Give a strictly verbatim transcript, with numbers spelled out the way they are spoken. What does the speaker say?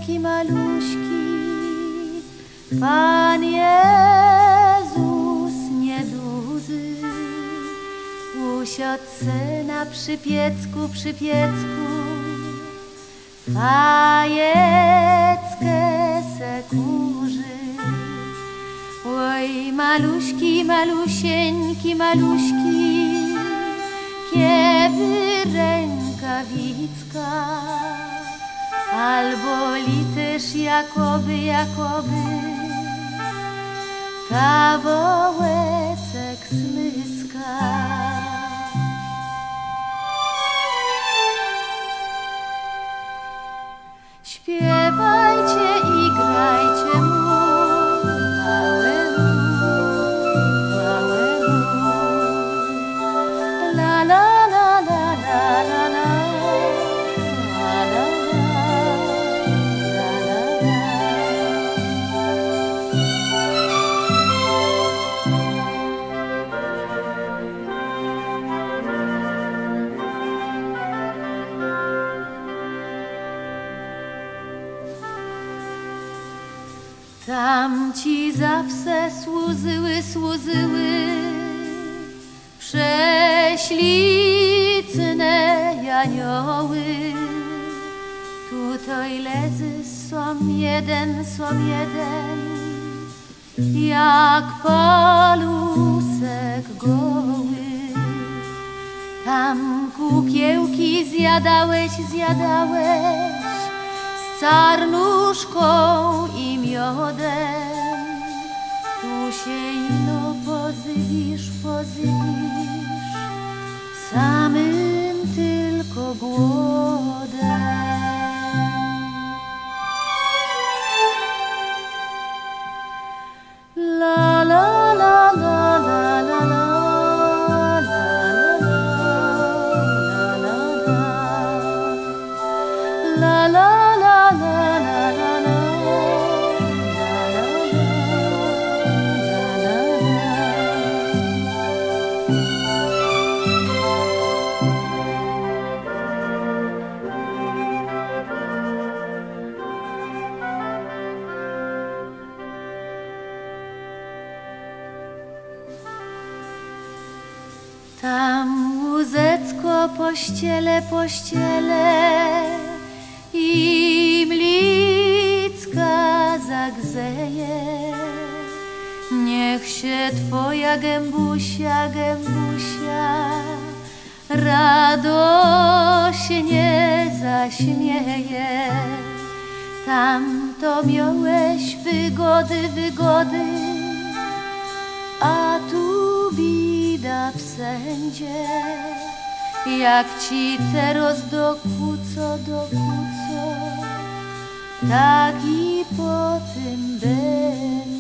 maluśki, maluśki, Pan Jezus nieduzy, usiadł se na przypiecku, przypiecku, fajeckę se kurzy. Oj, maluśki, malusieńki, maluśki, kiedy rękawicka, albo lityż jakoby, jakoby, kawałeczek smycka. Śpiewajcie i grajcie mu, małemu, małemu. La la la la la la la, la la la la la. Tam ci zawsze służyły, służyły prześliczne janioły. Tutaj leży są jeden, są jeden, jak palusek goły. Tam kukiełki zjadałeś, zjadałeś z czarnuszką i miodem. Tu się ino pozywisz, pozywisz samym tylko głodem. La la la la la la la. La la la la la la la, la la la Tam łóżeczko pościele, pościele i mlicka zagrzeje. Niech się twoja gębusia, gębusia radośnie zaśmieje. Tam to miałeś wygody, wygody, a tu bida wszędzie. Jak ci teraz dokuco, dokuco, tak i po tym będzie.